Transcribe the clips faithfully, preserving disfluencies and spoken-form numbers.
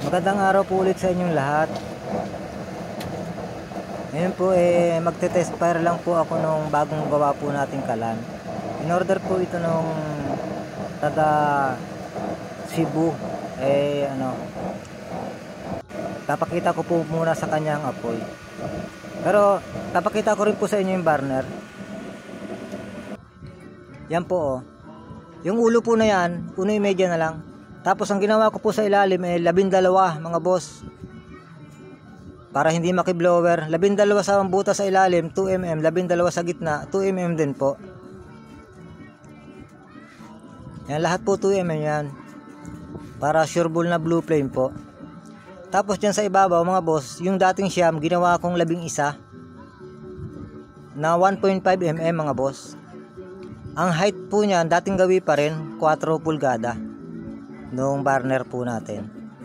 Magandang araw po ulit sa inyong lahat. Ngayon po eh magte-test fire lang po ako nung bagong gawa po nating kalan. In order po ito nung taga Cebu. Eh ano, papakita ko po muna sa kanyang apoy. Pero papakita ko rin po sa inyo yung burner. Yan po oh. Yung ulo po na yan, uno yung media na lang. Tapos ang ginawa ko po sa ilalim ay eh, labindalawa mga boss. Para hindi makiblower. Labindalawa sa butas sa ilalim, two millimeters. Labindalawa sa gitna, two millimeters din po. Yan lahat po two millimeters yan. Para sureball na blue flame po. Tapos dyan sa ibabaw mga boss, yung dating siyam ginawa kong labing isa. Na one point five millimeters mga boss. Ang height po niyan dating gawi pa rin, four pulgada. Noong burner po natin.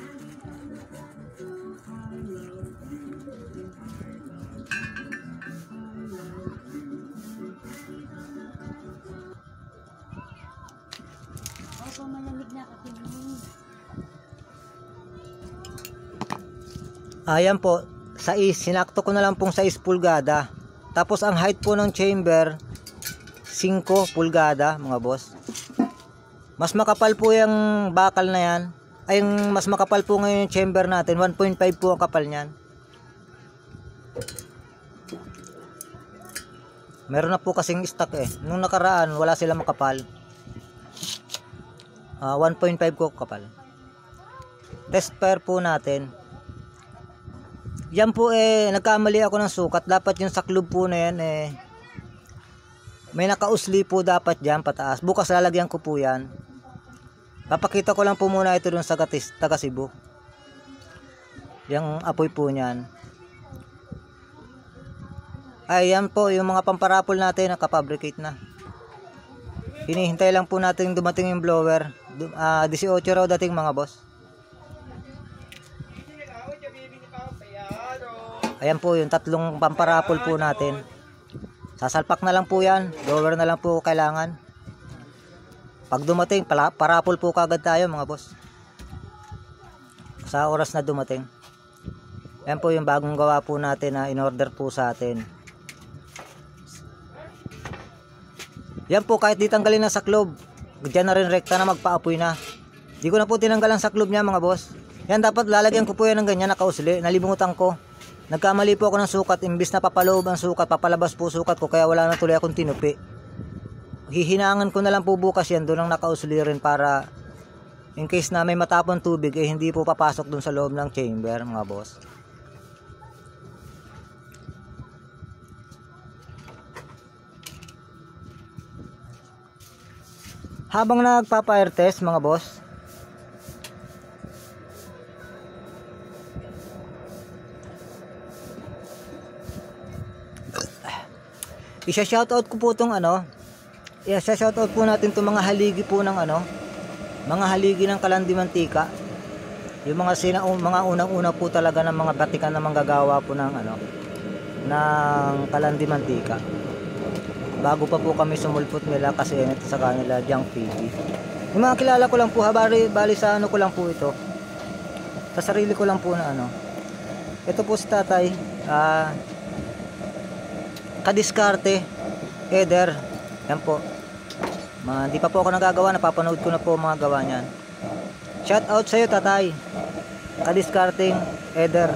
Ayan po, sais, sinakto ko na lang pong sais pulgada. Tapos ang height po ng chamber five pulgada mga boss. Mas makapal po yung bakal na yan. Ay, mas makapal po ngayon yung chamber natin. one point five po ang kapal niyan. Meron na po kasing stock eh. Nung nakaraan, wala sila makapal. Uh, one point five po kapal. Test fire po natin. Yan po eh, nagkamali ako ng sukat. Dapat yung saklob po na yan eh, may nakausli po dapat dyan pataas. Bukas lalagyan ko po yan. Papakita ko lang po muna ito dun sa taga Cebu. Yung apoy po niyan. Ayan po yung mga pamparapol natin nakapabricate na. Hinihintay lang po natin dumating yung blower. uh, eighteen raw dating mga boss. Ayan po yung tatlong pamparapol po natin. Sasalpak na lang po yan. Blower na lang po kailangan. Pag dumating, pala, parapol po kagad tayo mga boss. Sa oras na dumating. Ayan po yung bagong gawa po natin na in-order po sa atin. Yan po kahit di tanggalin na saklob. Diyan na rin rekta na magpaapoy na. Di ko na po tinanggal ang saklob niya mga boss. Yan dapat lalagyan ko po yan ng ganyan nakausli. Nalimutan ko. Nagkamali po ako ng sukat. Imbis na papaloob ang sukat, papalabas po sukat ko. Kaya wala na tuloy akong tinupi. Hihinangan ko na lang po bukas yan doon ang nakausli rin para in case na may matapon tubig eh hindi po papasok doon sa loob ng chamber mga boss. Habang nagpa-fire test mga boss, isa-shoutout ko po itong ano, yeah, shoutout po natin itong mga haligi po ng ano, mga haligi ng Kalan de Mantika. Yung mga sina, mga unang-una po talaga ng mga batikan na manggagawa po ng ano, ng Kalan de Mantika. Bago pa po kami sumulpot nila kasi ito sa kanila Junk P V. Yung mga kilala ko lang po, ha, bali, bali sa ano ko lang po ito. Sa sarili ko lang po na ano. Ito po si tatay, ah, kadiskarte, Eder. Yan po. Ma, di pa po ako nagagawa, napapanood ko na po mga gawa niyan. Shout out sa iyo tatay. Kadiskarting Eder.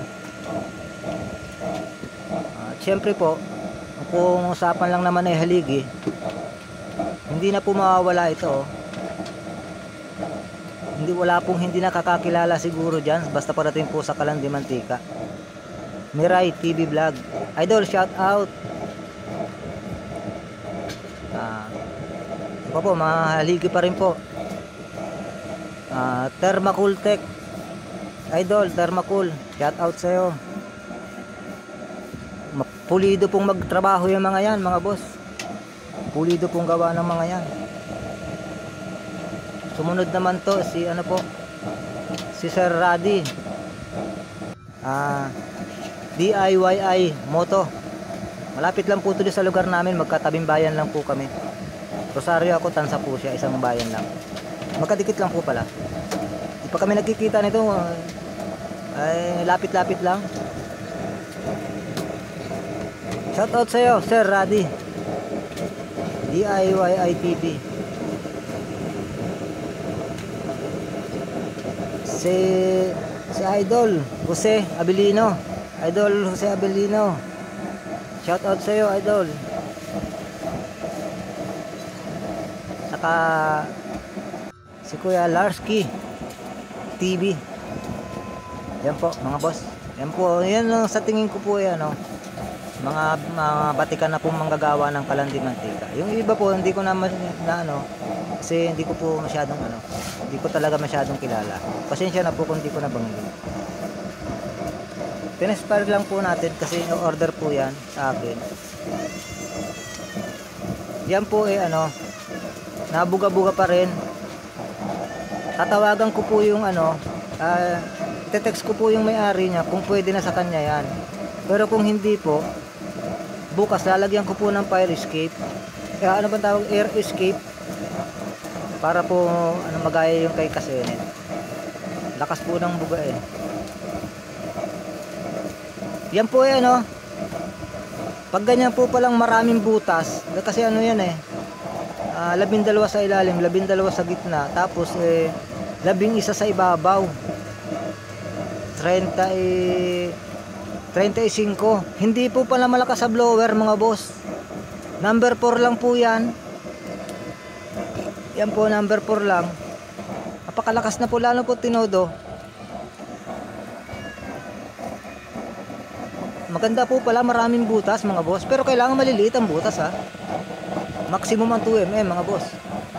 At syempre po, kung usapan lang naman ay haligi, hindi na po mawawala ito. Oh. Hindi wala pong hindi nakakakilala siguro diyan basta parating po sa Kalan de Mantika. Miray T V Vlog. Idol, shout out. Ah, uh, po, mga haligi pa rin po. Uh, Thermacool Tech. Idol, Thermacool. Shout out sa iyo. Pulido pong magtrabaho yung mga yan, mga boss. Pulido pong gawa ng mga yan. Sumunod naman to si ano po? Si Sir Radi. Ah, D I Y I Moto. Malapit lang po ito sa lugar namin, magkatabing bayan lang po kami. Rosario ako, Tansa po siya, isang bayan lang. Magkadikit lang po pala. Di pa kami nagkikita nito. Ay, lapit-lapit lang. Shout out sa'yo, Sir Radi. D I Y I T V. Si si Idol Jose Abilino. Idol Jose Abilino. Shout out sa'yo, Idol. Saka si Kuya Larsky T V. Yan po mga boss. Yan po, yan lang sa tingin ko po yan, no? Mga mga batikan na pong manggagawa ng Kalandi Mantika. Yung iba po hindi ko na, na ano, kasi hindi ko po masyadong ano, hindi ko talaga masyadong kilala. Pasensya na po kung hindi ko nabanggit. Pinaspire lang po natin kasi order po yan sa akin. Yan po eh ano, nabuga-buga pa rin. Tatawagan ko po yung ano, uh, ite-text ko po yung may-ari niya kung pwede na sa kanya yan. Pero kung hindi po, bukas lalagyan ko po ng fire escape. Eh, ano bang tawag? Air escape. Para po ano, magaya yung kay Kasenet. Lakas po ng buga eh. Yan po eh ano. Pag ganyan po palang maraming butas, kasi ano yan eh. Uh, labing dalawa sa ilalim, labing dalawa sa gitna. Tapos eh, labing isa sa ibabaw. thirty thirty-five. Hindi po pala malakas sa blower mga boss. Number four lang po yan. Yan po number four lang. Napakalakas na po, lalo po tinodo. Maganda po pala, maraming butas mga boss. Pero kailangan maliliit ang butas ha. Maximum ang two millimeters mga boss.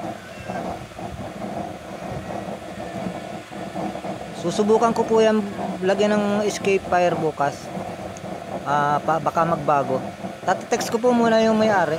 Susubukan ko po yan lagyan ng escape fire bukas. Uh, pa, baka magbago. Tati-text ko po muna yung may-ari.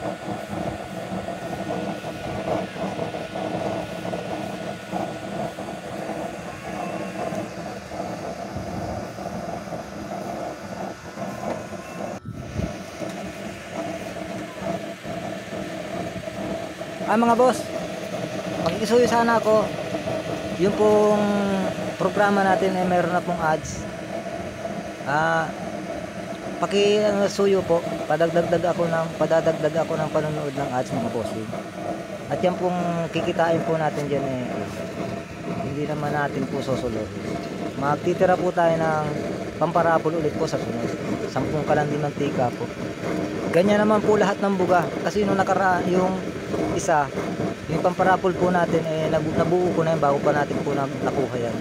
Ah mga boss, magkikisuyo sana ako. Yung pong programa natin ay eh, meron na pong ads. Ah, paki ano, suyo po, padagdagdag ako ng padadagdag ako ng panonood ng ads mga bossing. At yan pong kikitain po natin diyan eh, hindi naman natin po susuluhin. Magtitira po tayo ng pamparabol ulit po sa sunod. Sampung Kalandi Mantika po. Ganyan naman po lahat ng buga. Kasi nung nakaraan yung isa, yung pamparapol po natin eh nabuo ko na yan bago pa natin po na, nakuha yan.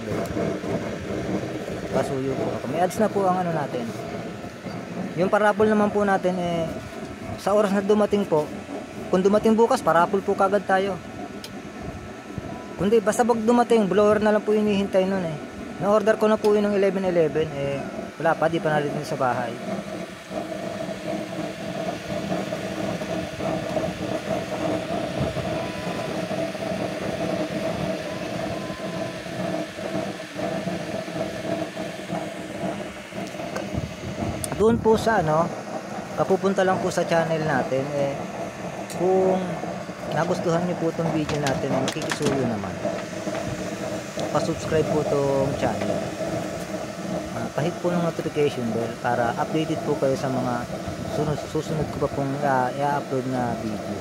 Pasuyo po ako. May ads na po ang ano natin. Yung parapol naman po natin eh sa oras na dumating po, kung dumating bukas parapol po kagad tayo. Kundi basta wag dumating, blower na lang po hinihintay nun eh. Na-order ko na po yun ng eleven eleven eh wala pa, di pa narinig sa bahay. Doon po sa ano, kapupunta lang po sa channel natin eh kung nagustuhan niyo po itong video natin, makikisuyo naman. Pa-subscribe po itong channel. Uh, pahit po ng notification bell para updated po kayo sa mga sunod, susunod ko pa pong uh, i-upload na video.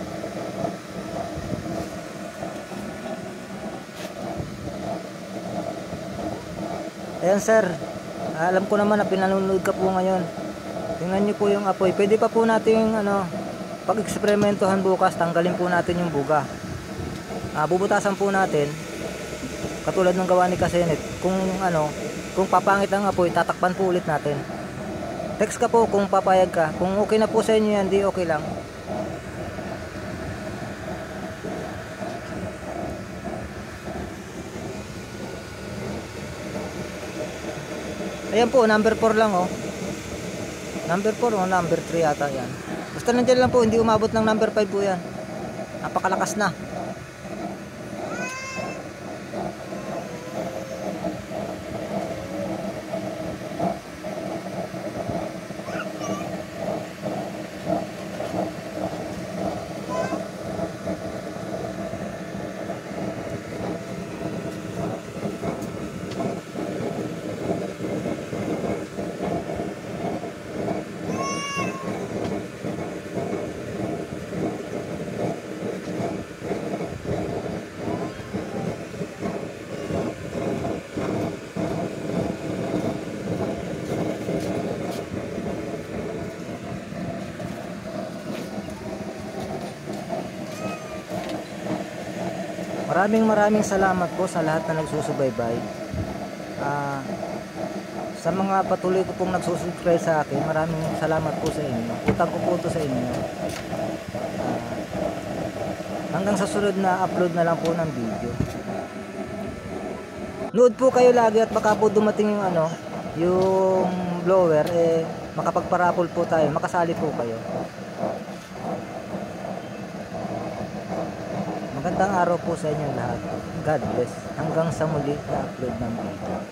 Ayan sir, alam ko naman na pinanonood ka po ngayon. Tingnan nyo po yung apoy. Pwede pa po natin yung ano, pag-eksperimentohan bukas, tanggalin po natin yung buga. Uh, bubutasan po natin katulad ng gawa ni Kasenet. Kung ano, kung papangit ang apoy, tatakpan po ulit natin. Text ka po kung papayag ka. Kung okay na po sa inyo yan, di okay lang. Ayan po, number four lang oh. Number four o number three yata yan. Basta nandiyan lang po, hindi umabot ng number five po yan. Napakalakas na. Maraming maraming salamat po sa lahat na nagsusubaybay. Ah, sa mga patuloy ko pong nagsusubscribe sa akin, maraming salamat po sa inyo. Utang ko po ito sa inyo. Ah, hanggang sa sunod na upload na lang po ng video. Nood po kayo lagi at baka po dumating yung ano, yung blower, eh makapagparapol po tayo, makasali po kayo. Magandang araw po sa inyo lahat. God bless. Hanggang sa muli na upload ng video.